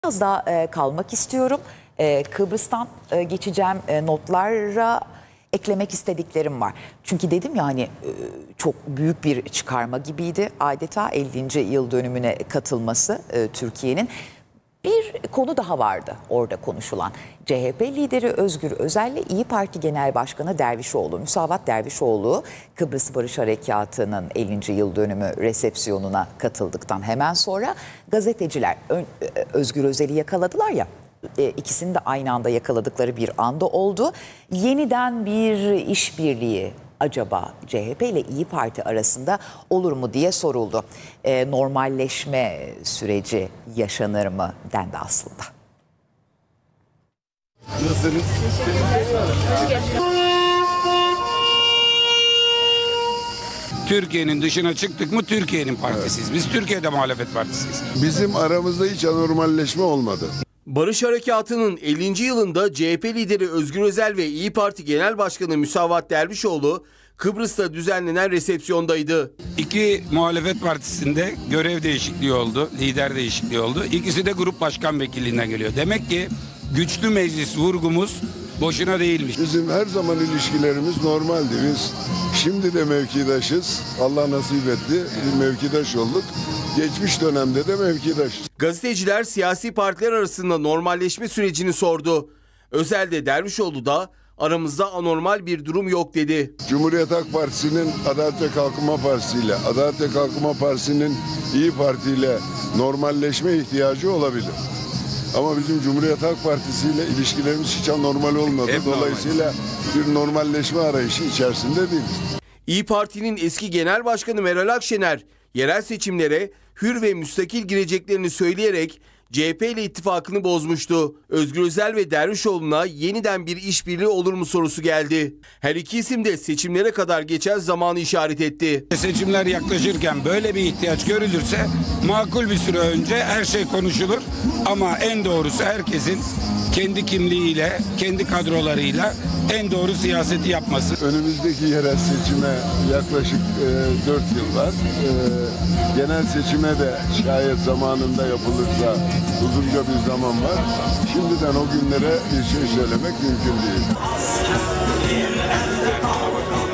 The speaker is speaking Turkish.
Biraz daha kalmak istiyorum. Kıbrıs'tan geçeceğim, notlara eklemek istediklerim var. Çünkü dedim ya hani çok büyük bir çıkarma gibiydi. Adeta 50. yıl dönümüne katılması Türkiye'nin. Bir konu daha vardı orada konuşulan. CHP lideri Özgür Özel ile İYİ Parti Genel Başkanı Dervişoğlu, Müsavat Dervişoğlu, Kıbrıs Barış Harekatı'nın 50. yıl dönümü resepsiyonuna katıldıktan hemen sonra gazeteciler Özgür Özel'i yakaladılar ya. İkisini de aynı anda yakaladıkları bir anda oldu. Yeniden bir işbirliği acaba CHP ile İYİ Parti arasında olur mu diye soruldu. Normalleşme süreci yaşanır mı dendi aslında. Nasılsınız? Türkiye'nin dışına çıktık mı Türkiye'nin partisiyiz. Biz Türkiye'de muhalefet partisiyiz. Bizim aramızda hiç anormalleşme olmadı. Barış Harekatı'nın 50. yılında CHP lideri Özgür Özel ve İYİ Parti Genel Başkanı Müsavat Dervişoğlu Kıbrıs'ta düzenlenen resepsiyondaydı. İki muhalefet partisinde görev değişikliği oldu, lider değişikliği oldu. İkisi de grup başkan vekilliğinden geliyor. Demek ki güçlü meclis vurgumuz boşuna değilmiş. Bizim her zaman ilişkilerimiz normaldi. Biz şimdi de mevkidaşız. Allah nasip etti. Bir mevkidaş olduk. Geçmiş dönemde de mevkidaşız. Gazeteciler siyasi partiler arasında normalleşme sürecini sordu. Özel de Dervişoğlu da aramızda anormal bir durum yok dedi. Cumhuriyet Halk Partisi'nin Adalet ve Kalkınma Partisi ile, Adalet ve Kalkınma Partisi'nin İYİ Parti ile normalleşme ihtiyacı olabilir. Ama bizim Cumhuriyet Halk Partisi ile ilişkilerimiz hiç anormal olmadı. Dolayısıyla bir normalleşme arayışı içerisinde değiliz. İYİ Parti'nin eski genel başkanı Meral Akşener yerel seçimlere hür ve müstakil gireceklerini söyleyerek CHP ile ittifakını bozmuştu. Özgür Özel ve Dervişoğlu'na yeniden bir işbirliği olur mu sorusu geldi. Her iki isim de seçimlere kadar geçen zamanı işaret etti. Seçimler yaklaşırken böyle bir ihtiyaç görülürse makul bir süre önce her şey konuşulur. Ama en doğrusu herkesin kendi kimliğiyle, kendi kadrolarıyla en doğru siyaseti yapması. Önümüzdeki yerel seçime yaklaşık 4 yıl var. Genel seçime de şayet zamanında yapılırsa uzunca bir zaman var. Şimdiden o günlere bir şey söylemek mümkün değil.